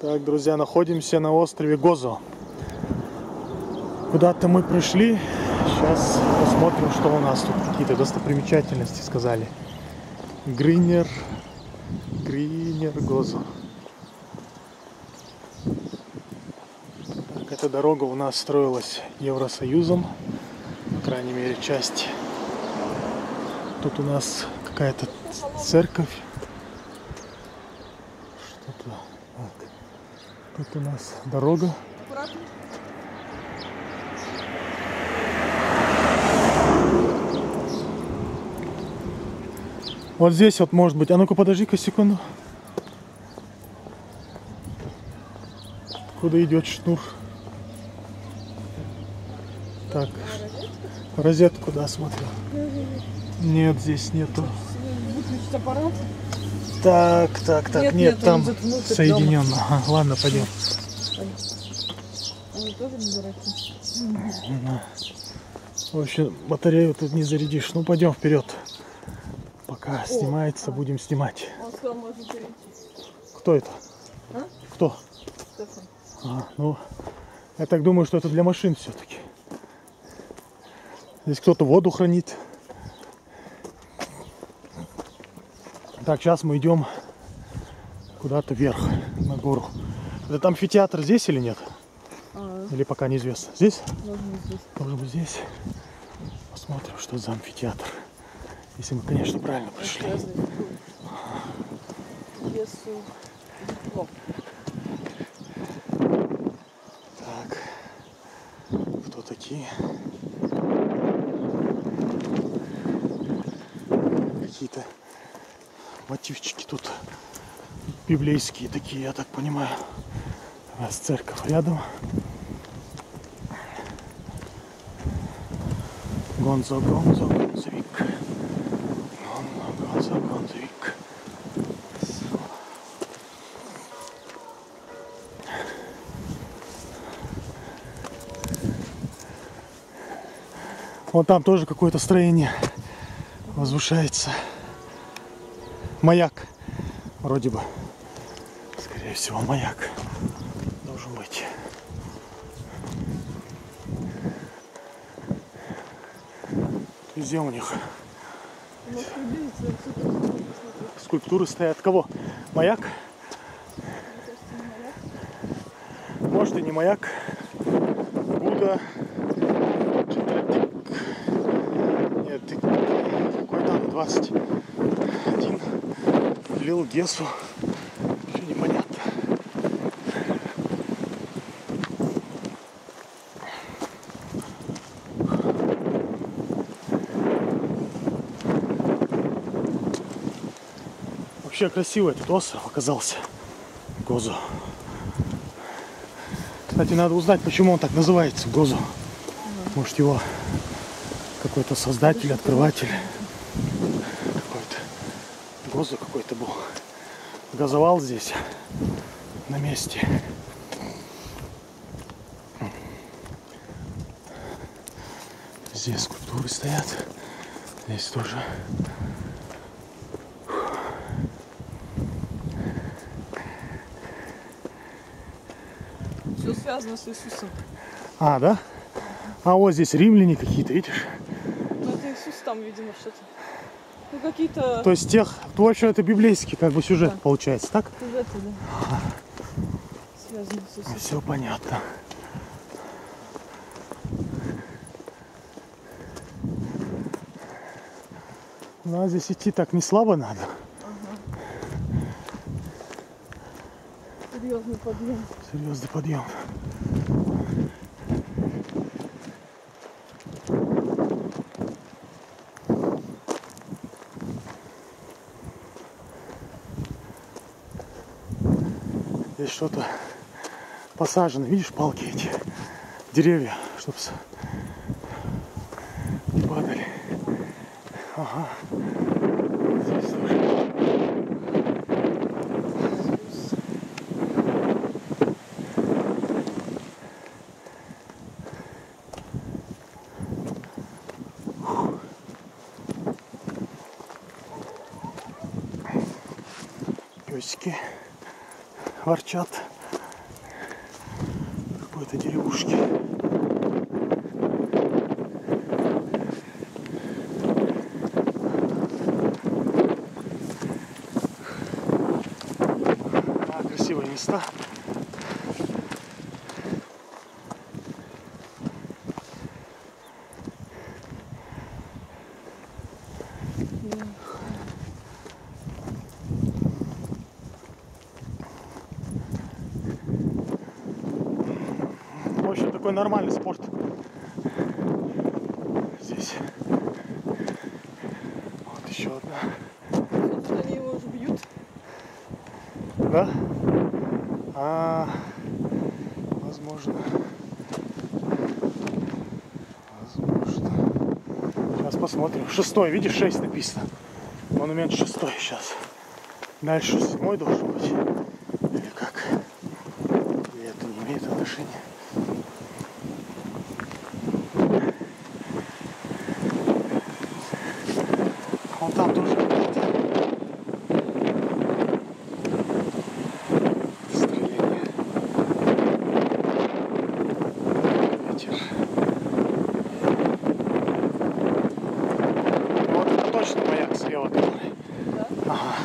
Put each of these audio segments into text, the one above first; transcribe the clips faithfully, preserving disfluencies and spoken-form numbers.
Так, друзья, находимся на острове Гозо. Куда-то мы пришли. Сейчас посмотрим, что у нас тут. Какие-то достопримечательности сказали. Гринер. Гринер Гозо. Так, эта дорога у нас строилась Евросоюзом. По крайней мере, часть. Тут у нас какая-то церковь. Что-то. Так. Тут у нас дорога. Вот здесь вот может быть. А ну-ка подожди-ка секунду. Куда идет шнур? Так. Розетку, да, смотрю. Нет, здесь нету. Выключить аппарат? Так, так, так. Нет, нет, нет там соединенно. Ага, ладно, пойдем. Они тоже не дураки. В общем, батарею тут не зарядишь. Ну, пойдем вперед. Пока О, снимается, а. будем снимать. Он сказал, можно перейти. Кто это? А? Кто? Стефан. А, ну, я так думаю, что это для машин все-таки. Здесь кто-то воду хранит. Так, сейчас мы идем куда-то вверх, на гору. Это амфитеатр здесь или нет? А, или пока неизвестно. Здесь? Должен быть здесь. Должен быть здесь. Посмотрим, что за амфитеатр. Если мы, конечно, правильно пришли. Так. Кто такие? Какие-то мотивчики тут библейские такие, я так понимаю. Раз церковь рядом. Гонзо, Гонзо, Гонзовик. Гонзо, Гонзо, Гонзовик. Вот там тоже какое-то строение возвышается. Маяк. Вроде бы. Скорее всего, маяк должен быть. Везде у них скульптуры стоят. Кого? Маяк? Может и не маяк. Будда. Нет, ты какой там? двадцать один. Лил Гесу. Еще непонятно. Вообще красивый этот остров оказался. Гозо. Кстати, надо узнать, почему он так называется, Гозо. Может, его какой-то создатель, открыватель какой-то. Гозо какой-то был. Газовал здесь на месте. Здесь скульптуры стоят. Здесь тоже. Все связано с Иисусом. А, да? А вот здесь римляне какие-то, видишь? Ну это Иисус там, видимо, что-то. Ну какие-то... То есть тех... То вообще это библейский как бы сюжет, да. Получается, так? Сюжеты, да. Ага. Связано с Иисусом. Все понятно. Ну а здесь идти так не слабо надо. Ага. Серьезный подъем. Серьезный подъем. Здесь что-то посажено, видишь, палки эти, деревья, чтобы не падали. Ага. Здесь тоже. Песики ворчат. какой-то деревушки. А, красивые места. В общем, такой нормальный спорт здесь. Вот еще одна. Они его уже бьют. Да? А, возможно. Возможно. Сейчас посмотрим. Шестой, видишь, шесть написано. Монумент шестой сейчас. Дальше седьмой должен быть. Или как? Или это не имеет отношения? Вон там тоже строение. Ветер. Вот это точно маяк слева который. Да? Ага.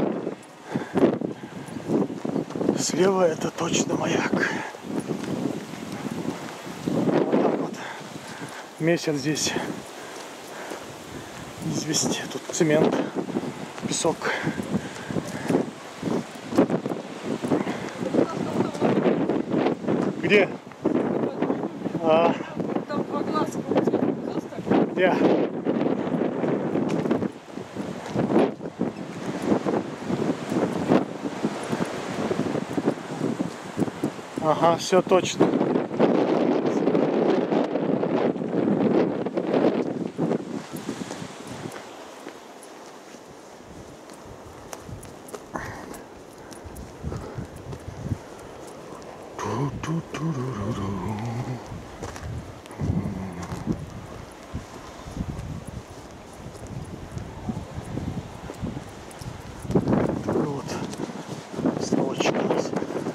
Слева это точно маяк. Вот так вот. Месяц здесь. Извести. Тут цемент, песок. Где? А, Там два глаза. где? Ага, все точно. Такой вот столочек у нас.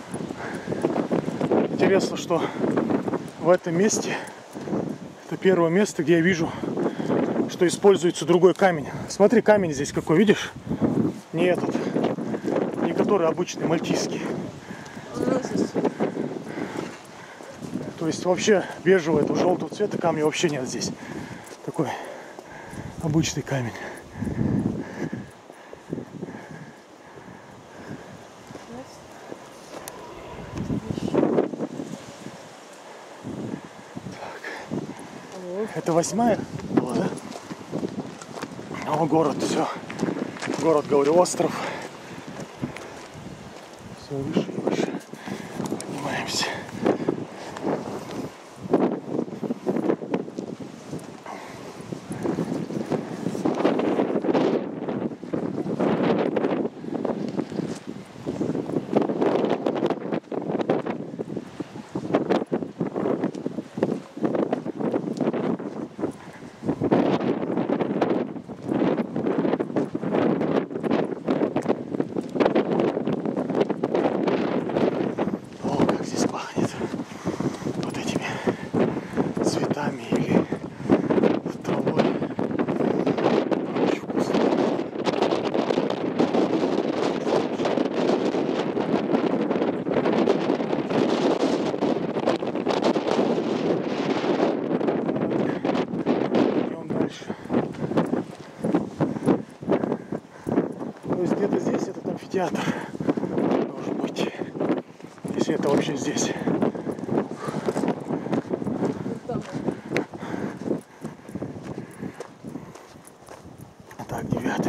Интересно, что в этом месте это первое место, где я вижу, что используется другой камень. Смотри, камень здесь какой, видишь? Не этот, не который обычный, мальтийский. То есть вообще бежевого, этого желтого цвета камня вообще нет здесь. Такой обычный камень. Так. Это восьмая была, да? О, город, все. Город, говорю, остров. Все выше и выше. Поднимаемся. Или травой. Очень вкусно. Идем дальше. То есть где-то здесь этот амфитеатр должен быть, если это вообще здесь. Так, девятый.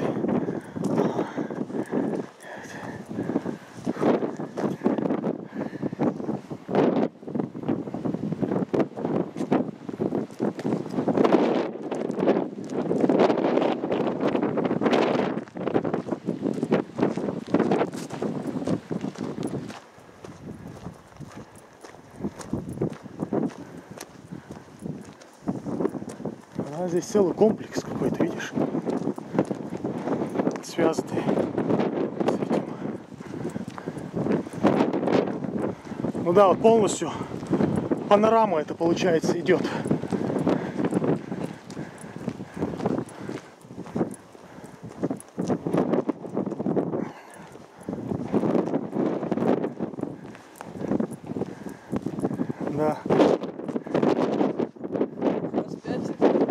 А здесь целый комплекс какой-то, видишь? Связанный с этим. Ну да, вот полностью панорама это получается идет. Да. Распятие.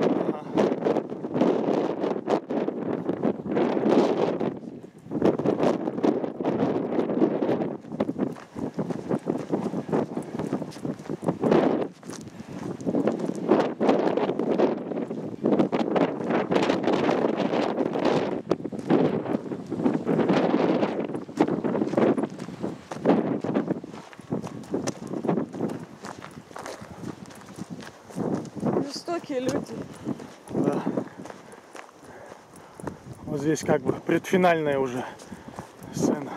Жестокие люди. Да. Вот здесь как бы предфинальная уже сцена.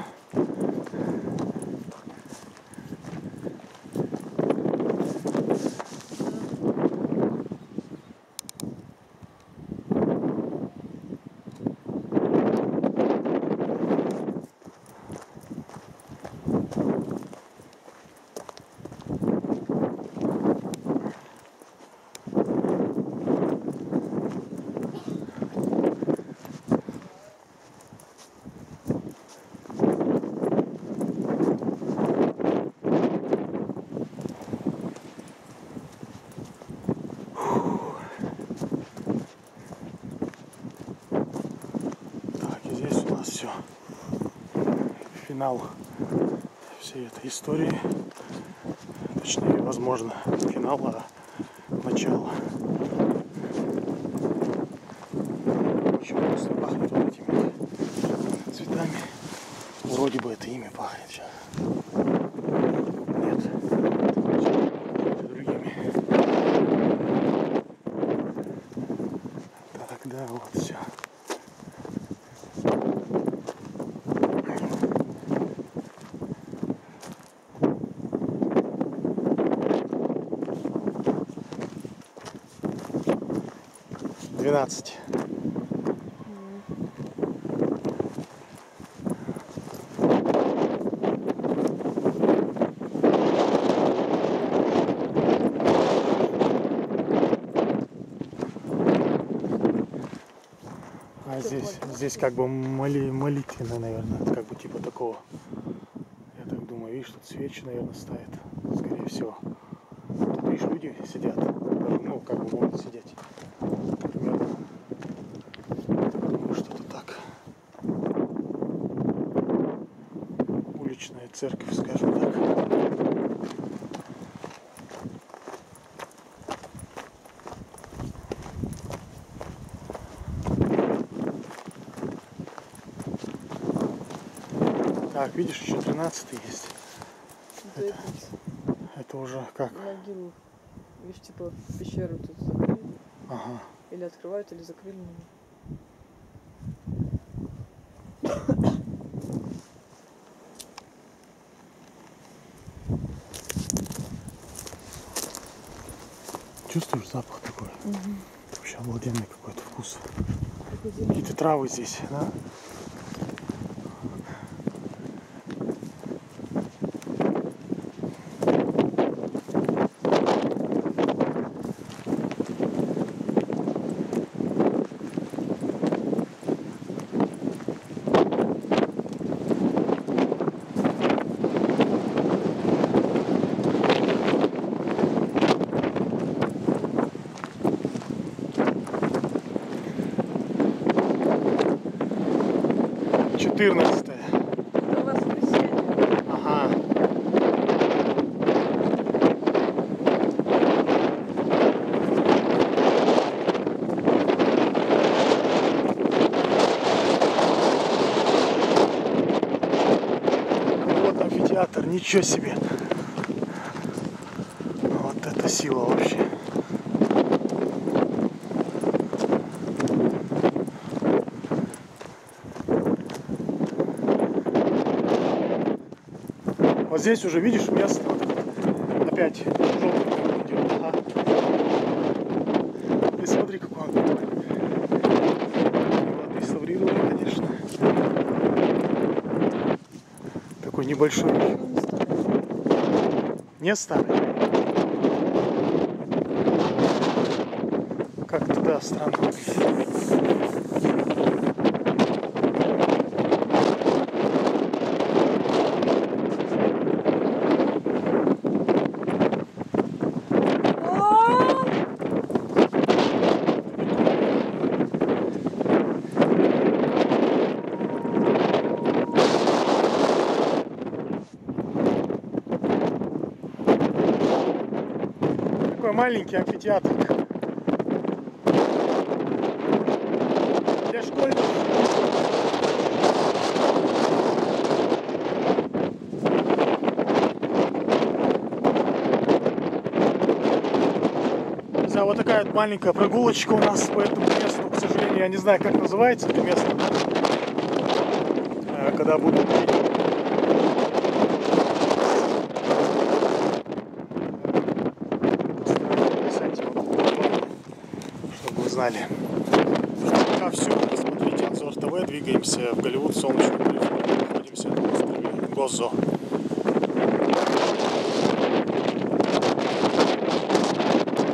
Все. Финал всей этой истории. Точнее, возможно, финал, а начало. Очень вкусно пахнет вот этими цветами. Вроде бы это имя пахнет сейчас. Нет. Это другими. Так, да, вот все. двенадцать. А здесь, здесь как бы моли, молитвенно, наверное, как бы типа такого. Я так думаю, видишь, тут свечи, наверное, ставят, скорее всего. Тут, видишь, люди сидят, ну, как бы могут сидеть. Примерно. Думаю, что-то так. Уличная церковь, скажем так. Так, видишь, еще тринадцатый есть. Это, Это, это уже как? могилу. Видишь, типа пещеру тут закрыли. Ага. Или открывают, или закрыли. Чувствуешь запах такой? Угу. Вообще обалденный какой-то вкус. Какой Какие-то травы здесь, да? четырнадцатое. Это воскресенье. Ага. Вот амфитеатр, ничего себе. Вот это сила вообще. Вот здесь уже видишь место, вот это, опять желтый идет. Ага. И смотри, какой он. Его отреставрировали, конечно. Такой небольшой. Не старый. Да, странно выглядит. Такой маленький амфитеатр для школьников. Да, вот такая вот маленькая прогулочка у нас по этому месту. К сожалению, я не знаю, как называется это место. Когда буду чтобы вы знали. Пока все. Смотрите Анзор ТВ. Двигаемся в Голливуд, солнечную Калифорнию. Находимся на острове Гозо.